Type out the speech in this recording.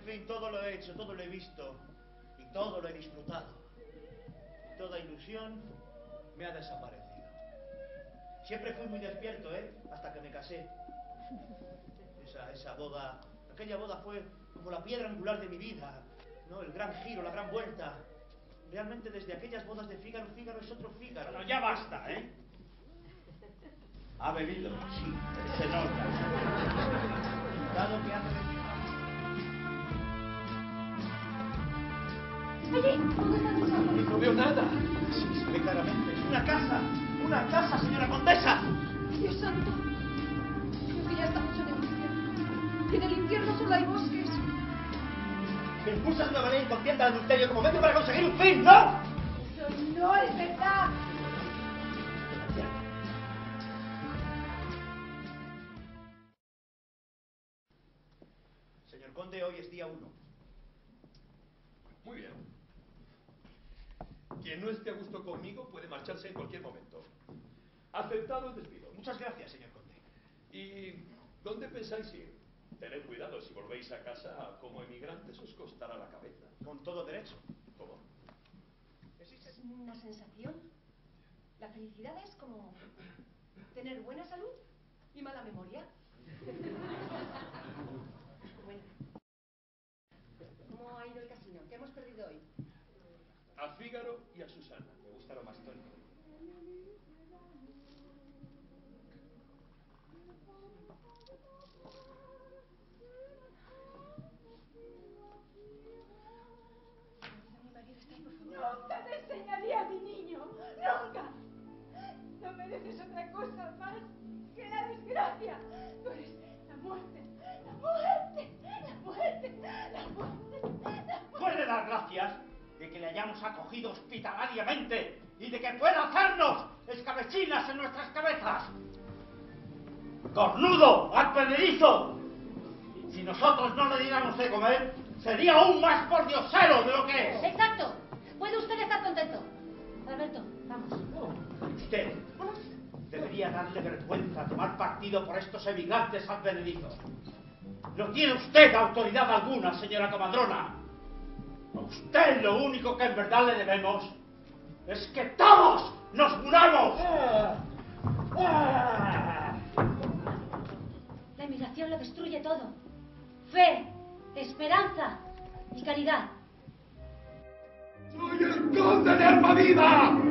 fin, todo lo he hecho, todo lo he visto y todo lo he disfrutado. Y toda ilusión me ha desaparecido. Siempre fui muy despierto, hasta que me casé. Esa boda, aquella boda fue como la piedra angular de mi vida, ¿no? El gran giro, la gran vuelta. Realmente desde aquellas bodas de Fígaro, Fígaro es otro Fígaro. Bueno, ya basta, ¿eh? ¿Ha bebido? Sí, se nota. Dado que hace bebido. ¡Allí! ¿Dónde está el salón? No veo nada. Sí, se ve claramente. ¡Es una casa, señora condesa! ¡Dios santo! Creo que ya estamos en el infierno. Y en el infierno solo hay bosques. Me impulsas una manera inconsciente al adulterio como medio para conseguir un fin, ¿no? ¡Eso no es verdad! Señor conde, hoy es día 1. Muy bien. Quien no esté a gusto conmigo puede marcharse en cualquier momento. Aceptado el despido. Muchas gracias, señor conde. ¿Y dónde pensáis ir? Tened cuidado, si volvéis a casa como emigrantes os costará la cabeza. Con todo derecho. ¿Cómo? ¿Es una sensación? La felicidad es como tener buena salud y mala memoria. Bueno. ¿Cómo ha ido el casino? ¿Qué hemos perdido hoy? A Fígaro y a Susana. Me gusta lo más tónico. Nunca te enseñaría a mi niño. Nunca. No mereces otra cosa más que la desgracia. Tú eres la muerte. La muerte. La muerte. La muerte. La muerte. Puede dar gracias de que le hayamos acogido hospitalariamente y de que pueda hacernos escabechinas en nuestras cabezas. ¡Cornudo! ¡Advenedizo! Si nosotros no le diéramos de comer, sería aún más pordiosero de lo que es. Exacto. Puede usted estar contento. Alberto, vamos. Usted debería darle vergüenza tomar partido por estos emigrantes advenedizos. No tiene usted autoridad alguna, señora comadrona. A usted lo único que en verdad le debemos es que todos nos muramos. La emigración lo destruye todo. Fe, esperanza y caridad. ¡Soy el conde de Almaviva!